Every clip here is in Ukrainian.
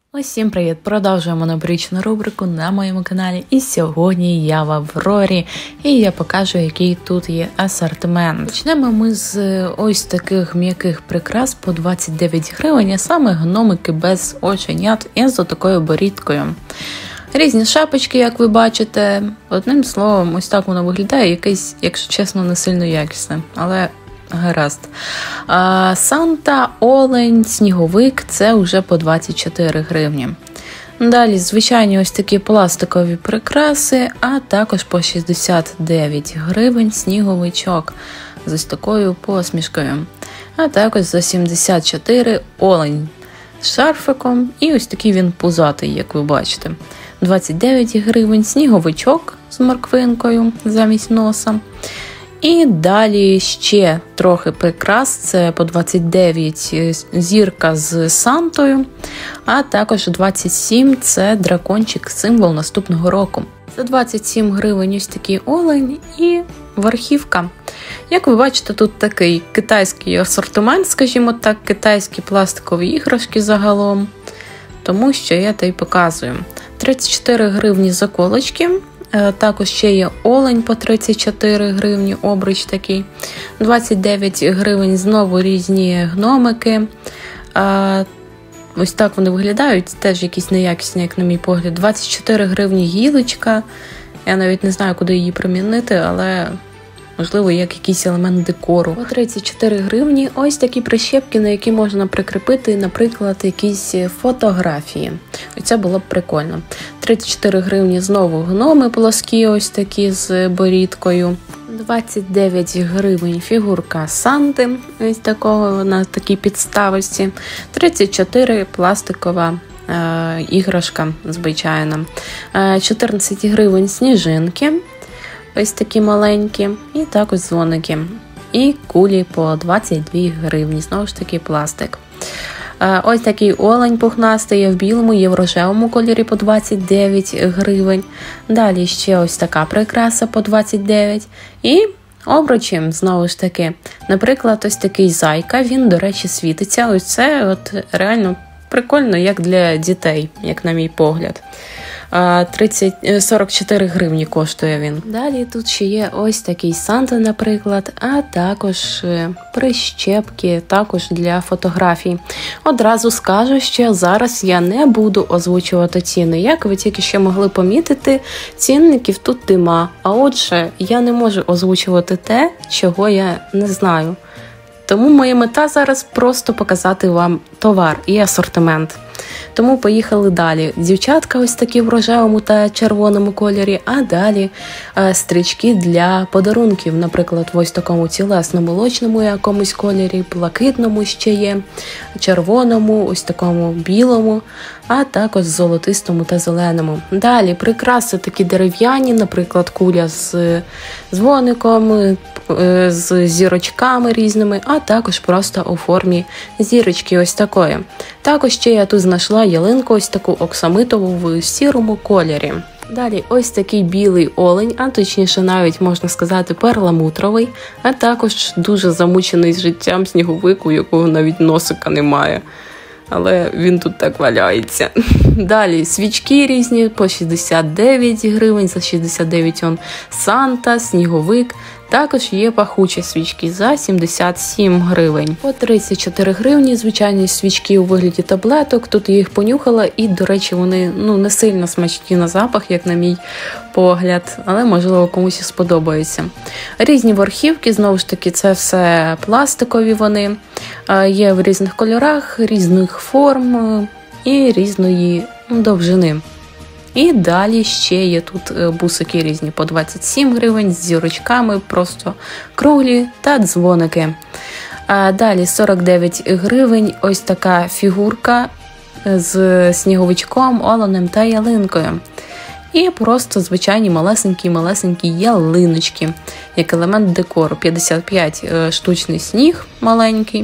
Усім привіт! Продовжуємо новорічну рубрику на моєму каналі. І сьогодні я в Аврорі, і я покажу, який тут є асортимент. Почнемо ми з ось таких м'яких прикрас по 29 гривень, а саме гномики без оченят і з такою борідкою. Різні шапочки, як ви бачите. Одним словом, ось так воно виглядає, якесь, якщо чесно, не сильно якісне, але гаразд. Санта, олень, сніговик – це вже по 24 гривні. Далі звичайні ось такі пластикові прикраси, а також по 69 гривень сніговичок з ось такою посмішкою. А також за 74 олень з шарфиком, і ось такий він пузатий, як ви бачите. 29 гривень сніговичок з морквинкою замість носа. І далі ще трохи прикрас, це по 29 зірка з Сантою, а також 27 це дракончик, символ наступного року. За 27 гривень ось такий олень і верхівка. Як ви бачите, тут такий китайський асортимент, скажімо так, китайські пластикові іграшки загалом, тому що я те й показую. 34 гривні заколочки. Також ще є олень по 34 гривні, обруч такий. 29 гривень знову різні гномики. Ось так вони виглядають, теж якісь неякісні, як на мій погляд. 24 гривні гілочка. Я навіть не знаю, куди її примінити, але можливо, як якийсь елемент декору. По 34 гривні ось такі прищепки, на які можна прикріпити, наприклад, якісь фотографії. Це було б прикольно. 34 гривні знову гноми плоскі, ось такі з борідкою. 29 гривень фігурка Санти, ось такого на такій підставочці. 34 пластикова іграшка звичайна. 14 гривень сніжинки. Ось такі маленькі, і також дзвоники. І кулі по 22 гривні, знову ж таки пластик. Ось такий олень пухнастий, є в білому, є в рожевому кольорі по 29 гривень. Далі ще ось така прикраса по 29. І обручі, знову ж таки. Наприклад, ось такий зайка, він, до речі, світиться. Ось це от реально прикольно, як для дітей, як на мій погляд. 44 гривні коштує він. Далі тут ще є ось такий Санта, наприклад, а також прищепки, також для фотографій. Одразу скажу, що зараз я не буду озвучувати ціни. Як ви тільки ще могли помітити, цінників тут нема. А отже, я не можу озвучувати те, чого я не знаю. Тому моя мета зараз просто показати вам товар і асортимент. Тому поїхали далі. Дівчатка ось такі в рожевому та червоному кольорі, а далі стрічки для подарунків. Наприклад, в ось такому тілесно-молочному якомусь кольорі, блакитному ще є, червоному, ось такому білому, а також золотистому та зеленому. Далі прикраси такі дерев'яні, наприклад, куля з дзвоником, з зірочками різними, а також просто у формі зірочки ось такої. Також ще я тут знайшла ялинку ось таку оксамитову в сірому кольорі. Далі ось такий білий олень, а точніше навіть можна сказати перламутровий, а також дуже замучений життям сніговик, у якого навіть носика немає. Але він тут так валяється. Далі свічки різні по 69 гривень, за 69 он Санта, сніговик. Також є пахучі свічки за 77 гривень. По 34 гривні звичайні свічки у вигляді таблеток. Тут я їх понюхала і, до речі, вони не сильно смачні на запах, як на мій погляд, але, можливо, комусь і сподобається. Різні верхівки, знову ж таки, це все пластикові вони. Є в різних кольорах, різних форм і різної довжини. І далі ще є тут бусики різні по 27 гривень з зірочками, просто круглі та дзвоники. Далі 49 гривень ось така фігурка з сніговичком, оленем та ялинкою. І просто звичайні малесенькі ялиночки, як елемент декору. 55 штучний сніг маленький,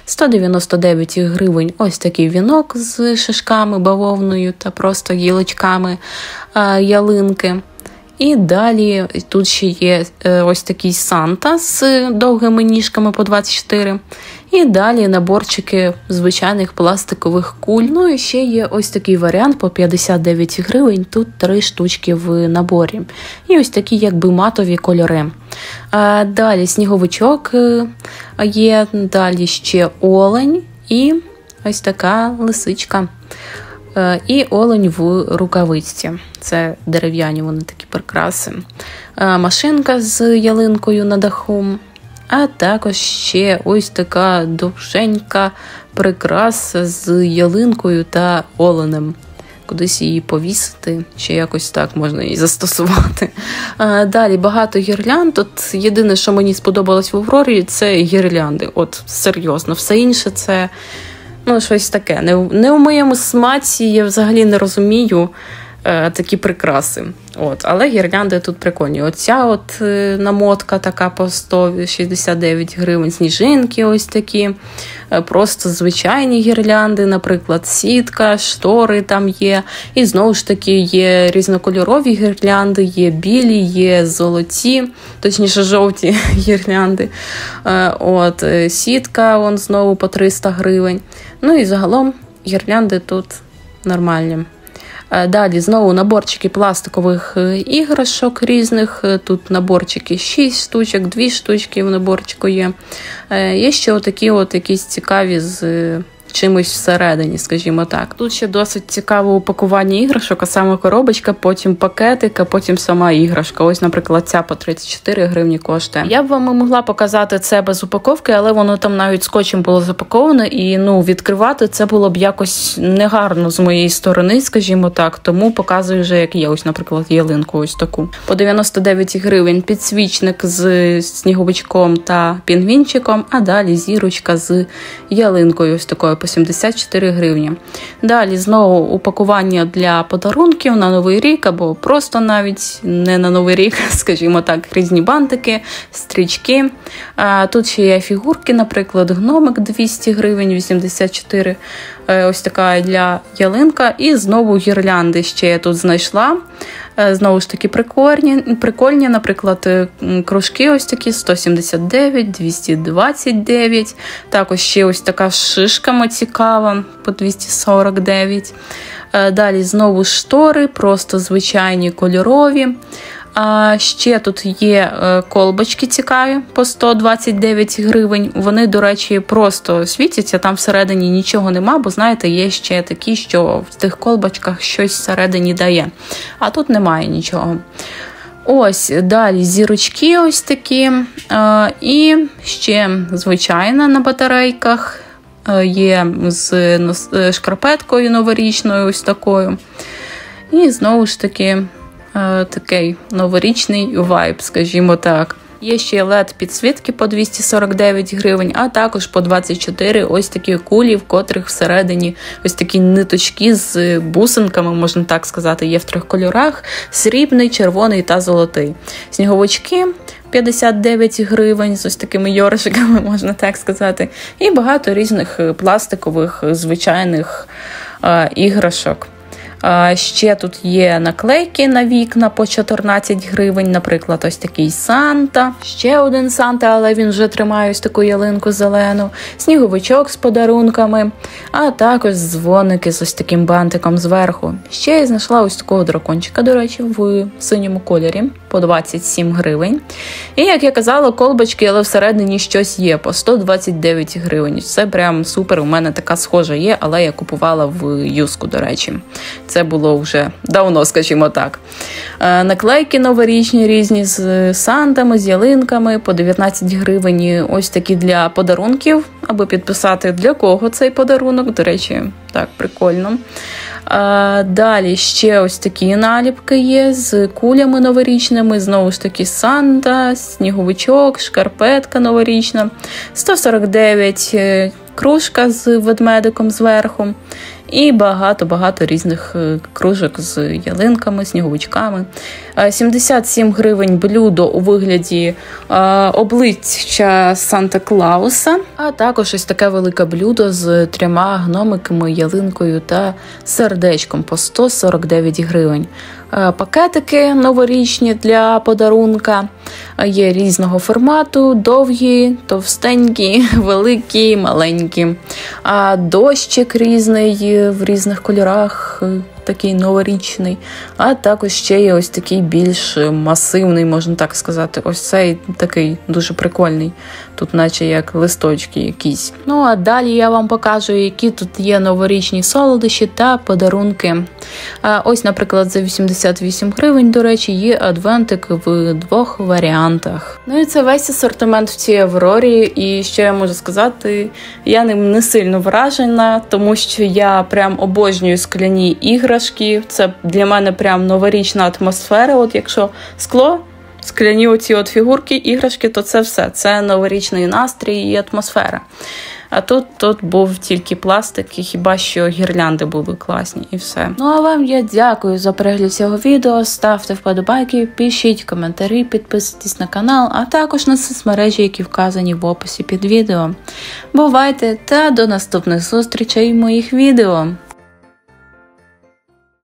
199 гривень ось такий вінок з шишками, бавовною та просто гілочками ялинки. І далі тут ще є ось такий Санта з довгими ніжками по 24. І далі наборчики звичайних пластикових куль. Ну і ще є ось такий варіант по 59 гривень, тут 3 штучки в наборі. І ось такі якби матові кольори. Далі сніговичок є, далі ще олень і ось така лисичка. І олень в рукавичці. Це дерев'яні вони такі прикраси. Машинка з ялинкою на даху. А також ще ось така довженька прикраса з ялинкою та оленем. Кудись її повісити, чи якось так можна її застосувати. Далі багато гірлянд. Тут єдине, що мені сподобалось в Аврорі, це гірлянди. От серйозно. Все інше це щось таке. Не в моєму смаці, я взагалі не розумію такі прикраси. Але гірлянди тут прикольні. Оця намотка така по 169 гривень, сніжинки ось такі, просто звичайні гірлянди, наприклад, сітка, штори там є. І знову ж таки є різнокольорові гірлянди, є білі, є золоті, точніше жовті гірлянди. Сітка, знову по 300 гривень. І загалом гірлянди тут нормальні. Далі знову наборчики пластикових іграшок різних. Тут наборчики 6 штучок, 2 штучки в наборчику є. Є ще отакі якісь цікаві з чимось всередині, скажімо так. Тут ще досить цікаве упакування іграшок, а саме коробочка, потім пакетик, а потім сама іграшка. Ось, наприклад, ця по 34 гривні коштує. Я б вам могла показати це без упаковки, але воно там навіть скотчем було запаковане, і відкривати це було б якось негарно з моєї сторони, скажімо так. Тому показую вже, як є. Ось, наприклад, ялинку ось таку. По 99 гривень підсвічник з сніговичком та пінгвінчиком, а далі зірочка з ялинкою ось такою по 74 гривні. Далі знову упакування для подарунків на Новий рік, або просто навіть не на Новий рік, скажімо так, різні бантики, стрічки. Тут ще є фігурки, наприклад, гномик 200 гривень, 84, ось така для ялинка. І знову гірлянди ще я тут знайшла. Знову ж таки прикольні, наприклад, кружки ось такі 179, 229. Також ще ось така з шишками цікава по 249. Далі знову штори, просто звичайні кольорові. Ще тут є колбочки цікаві по 129 гривень. Вони, до речі, просто світяться, там всередині нічого нема, бо, знаєте, є ще такі, що в тих колбочках щось всередині дає. А тут немає нічого. Ось, далі зірочки ось такі. І ще звичайна на батарейках. Є з шкарпеткою новорічною ось такою. І знову ж таки такий новорічний вайб, скажімо так. Є ще LED-підсвітки по 249 гривень, а також по 24 ось такі кулі, в котрих всередині ось такі ниточки з бусинками, можна так сказати, є в 3 кольорах – срібний, червоний та золотий. Сніговички 59 гривень з ось такими йоршиками, можна так сказати. І багато різних пластикових, звичайних іграшок. Ще тут є наклейки на вікна по 14 гривень, наприклад, ось такий Санта. Ще один Санта, але він вже тримає ось таку ялинку зелену. Сніговичок з подарунками, а також дзвоники з ось таким бантиком зверху. Ще я знайшла ось такого дракончика, до речі, в синьому кольорі по 27 гривень. І, як я казала, колбочки, але всередині щось є по 129 гривень. Це прям супер, у мене така схожа є, але я купувала в Юску, до речі. Це було вже давно, скажімо так. Наклейки новорічні різні з сантами, з ялинками по 19 гривень. Ось такі для подарунків, аби підписати, для кого цей подарунок. До речі, так, прикольно. Далі ще ось такі наліпки є з кулями новорічними. Знову ж таки Санта, сніговичок, шкарпетка новорічна. 149 кружка з ведмедиком зверху. І багато-багато різних кружок з ялинками, сніговичками. 77 гривень блюдо у вигляді обличчя Санта-Клауса, а також ось таке велике блюдо з 3 гномиками, ялинкою та сердечком по 149 гривень. Пакетики новорічні для подарунка. Є різного формату, довгі, товстенькі, великі, маленькі. Дощик різний в різних кольорах, такий новорічний. А також ще є ось такий більш масивний, можна так сказати. Ось цей такий дуже прикольний. Тут наче як листочки якісь. Ну а далі я вам покажу, які тут є новорічні солодощі та подарунки. Ось, наприклад, за 88 гривень, до речі, є адвентик в 2 варіантах. Ну і це весь асортимент в цій Аврорі. І що я можу сказати, я ним не сильно вражена, тому що я прям обожнюю скляні іграшки. Це для мене прям новорічна атмосфера. От якщо скло, скляні оці от фігурки, іграшки, то це все. Це новорічний настрій і атмосфера. А тут був тільки пластик і хіба що гірлянди були класні і все. Ну а вам я дякую за перегляд цього відео. Ставте вподобайки, пишіть коментарі, підписуйтесь на канал, а також на соцмережі, які вказані в описі під відео. Бувайте та до наступних зустрічей в моїх відео!